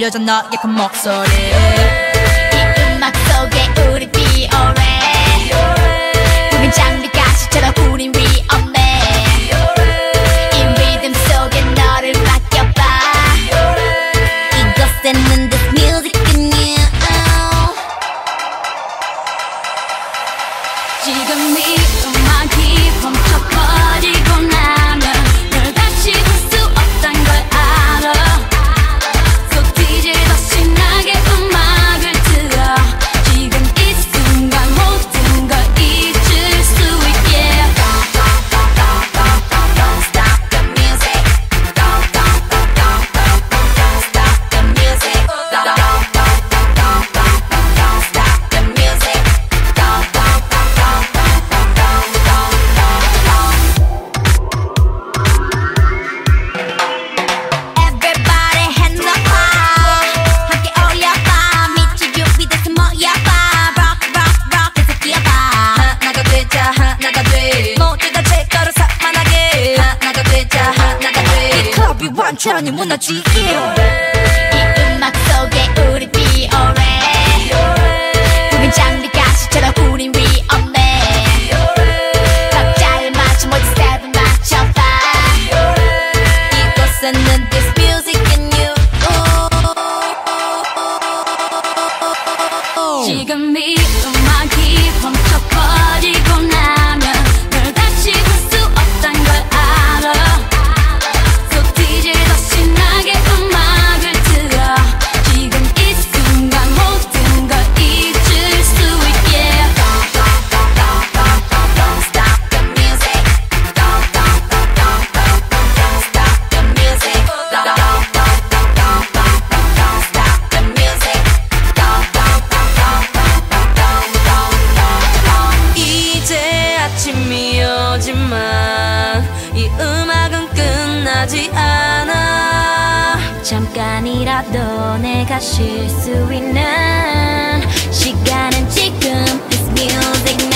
들려줘 너의 그 목소리. 이 음악 속에 우리 be alright. 우린 장미가시처럼 우린 위험해. 이 리듬 속에 너를 맡겨봐. 이곳에는 this music in you. 지금 이 음악이 멈춰버리고 나면 널 다시 볼 수 없단 걸 알아. So DJ 더 신나게 음악을 틀어. 지금 이 순간 모든 걸 잊을 수 있게. Don't stop the music. Don't stop the music. Don't stop the music. Everybody hands up high. 함께 올려봐. 미치 준비돼서 모여봐. Rock rock rock 해서 뛰어봐. 하나가 되자 하나가 돼. 모두가 제거로 산만하게. 하나가 되자 하나가 돼. 이 클럽이 완전히 무너지게. 이 음악 속에 우리 be alright. 우린 장미가시처럼 우린 위험해. 박자를 맞춰 모두 스텝을 맞춰봐. 이곳에는 this music in you. 지금 이 음악이 멈춰버리고 나면 널 다시 볼 수 없단 걸 알아. So DJ 더 신나게 음악을 틀어. 지금 이 순간 모든 걸 잊을 수 있게. Don't stop the music. Don't stop the music. Don't stop the music. 이제 아침이 오지만 이 음악은 끝나지 않아. 잠깐이라도 내가 쉴 수 있는 시간은 지금. This music